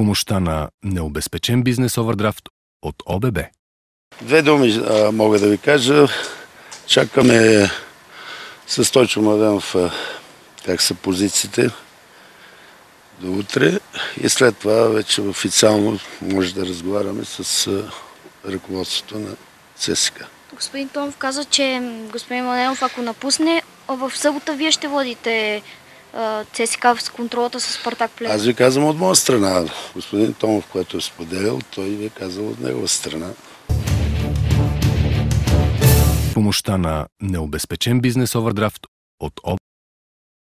помощта на необезпечен бизнес овърдрафт от ОББ. Две думи мога да ви кажа. Чакаме с Стойчо Младенов как са позициите до утре и след това вече официално може да разговаряме с ръководството на ЦСКА. Господин Томов каза, че господин Младенов, ако напусне, в събота вие ще водите ЦСКА с контролата с Спартак Плевен. Аз ви казвам от моя страна. Господин Томов, който е споделял, той ви е казал от негова страна. Помощта на необезпечен бизнес овърдрафт от ОББ.